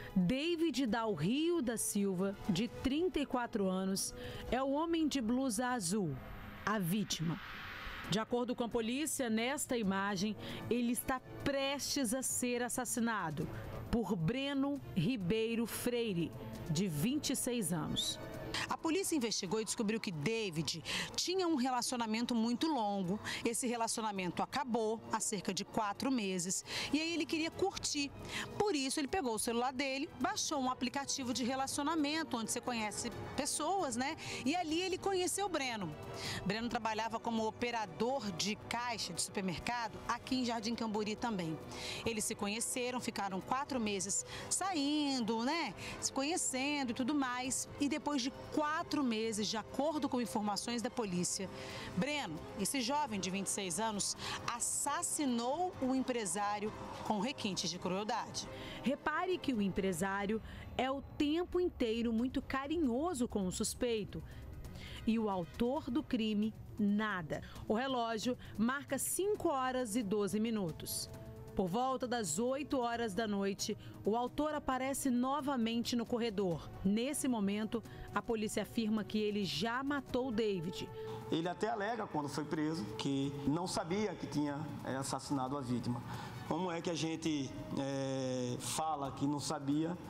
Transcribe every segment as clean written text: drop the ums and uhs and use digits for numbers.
David Dal Rio da Silva, de 34 anos, é o homem de blusa azul, a vítima. De acordo com a polícia, nesta imagem, ele está prestes a ser assassinado por Breno Ribeiro Freire, de 26 anos. A polícia investigou e descobriu que David tinha um relacionamento muito longo. Esse relacionamento acabou há cerca de 4 meses e aí ele queria curtir. Por isso, ele pegou o celular dele, baixou um aplicativo de relacionamento, onde você conhece pessoas, né? E ali ele conheceu o Breno. Breno trabalhava como operador de caixa de supermercado aqui em Jardim Camburi também. Eles se conheceram, ficaram 4 meses saindo, né? Se conhecendo e tudo mais. E depois de 4 meses, de acordo com informações da polícia, Breno, esse jovem de 26 anos, assassinou o empresário com requintes de crueldade. Repare que o empresário é o tempo inteiro muito carinhoso com o suspeito. E o autor do crime, nada. O relógio marca 5 horas e 12 minutos. Por volta das 8 horas da noite, o autor aparece novamente no corredor. Nesse momento, a polícia afirma que ele já matou David. Ele até alega, quando foi preso, que não sabia que tinha assassinado a vítima. Como é que a gente fala que não sabia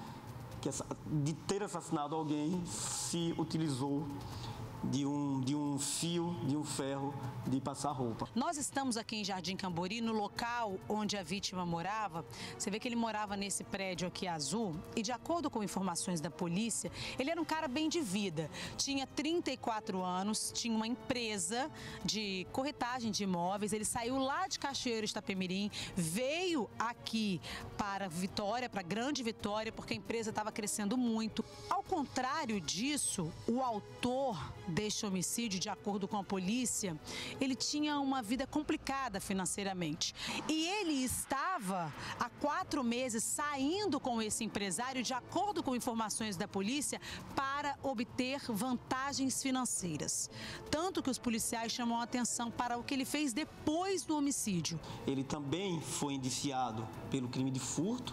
de ter assassinado alguém se utilizou de um fio, de um ferro de passar roupa? Nós estamos aqui em Jardim Camburi, no local onde a vítima morava. Você vê que ele morava nesse prédio aqui azul e, de acordo com informações da polícia, ele era um cara bem de vida. Tinha 34 anos, tinha uma empresa de corretagem de imóveis. Ele saiu lá de Cachoeiro de Itapemirim, veio aqui para Vitória, para Grande Vitória, porque a empresa estava crescendo muito. Ao contrário disso, o autor deste homicídio, de acordo com a polícia, ele tinha uma vida complicada financeiramente. E ele estava há 4 meses saindo com esse empresário, de acordo com informações da polícia, para obter vantagens financeiras. Tanto que os policiais chamam a atenção para o que ele fez depois do homicídio. Ele também foi indiciado pelo crime de furto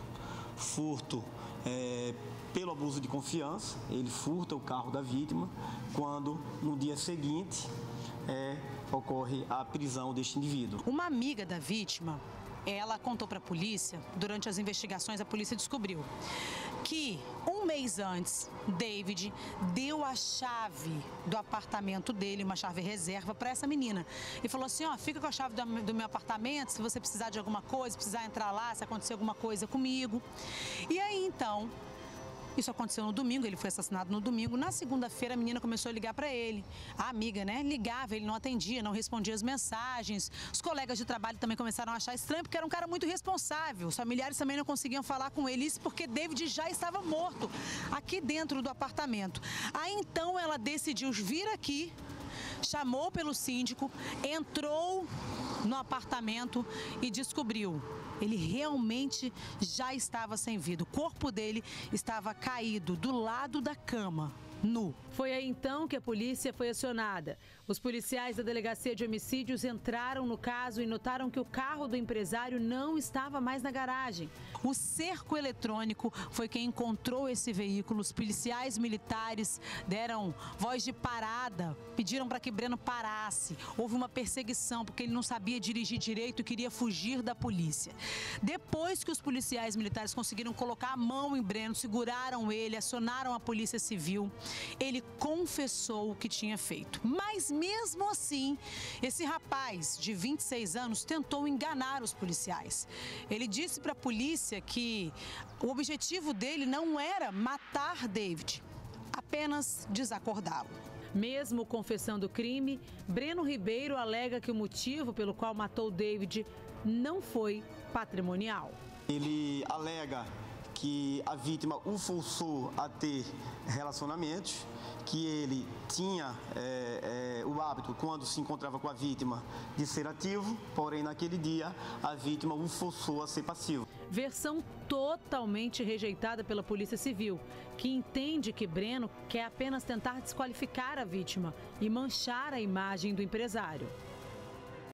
pelo abuso de confiança. Ele furta o carro da vítima quando, no dia seguinte, ocorre a prisão deste indivíduo. Uma amiga da vítima, ela contou para a polícia, durante as investigações, a polícia descobriu que 1 mês antes, David deu a chave do apartamento dele, uma chave reserva, para essa menina. E falou assim, fica com a chave do meu apartamento, se você precisar de alguma coisa, precisar entrar lá, se acontecer alguma coisa comigo. E aí, então, isso aconteceu no domingo, ele foi assassinado no domingo. Na segunda-feira, a menina começou a ligar para ele. A amiga, né, ligava, ele não atendia, não respondia as mensagens. Os colegas de trabalho também começaram a achar estranho, porque era um cara muito responsável. Os familiares também não conseguiam falar com ele, isso porque David já estava morto aqui dentro do apartamento. Aí, então, ela decidiu vir aqui, chamou pelo síndico, entrou no apartamento e descobriu. Ele realmente já estava sem vida. O corpo dele estava caído do lado da cama, nu. Foi aí então que a polícia foi acionada. Os policiais da Delegacia de Homicídios entraram no caso e notaram que o carro do empresário não estava mais na garagem. O cerco eletrônico foi quem encontrou esse veículo. Os policiais militares deram voz de parada, pediram para que Breno parasse. Houve uma perseguição porque ele não sabia dirigir direito e queria fugir da polícia. Depois que os policiais militares conseguiram colocar a mão em Breno, seguraram ele, acionaram a polícia civil, ele confessou o que tinha feito. Mas mesmo assim, esse rapaz de 26 anos tentou enganar os policiais. Ele disse para a polícia que o objetivo dele não era matar David, apenas desacordá-lo. Mesmo confessando o crime, Breno Ribeiro alega que o motivo pelo qual matou David não foi patrimonial. Ele alega que a vítima o forçou a ter relacionamentos, que ele tinha o hábito, quando se encontrava com a vítima, de ser ativo, porém naquele dia a vítima o forçou a ser passivo. Versão totalmente rejeitada pela Polícia Civil, que entende que Breno quer apenas tentar desqualificar a vítima e manchar a imagem do empresário.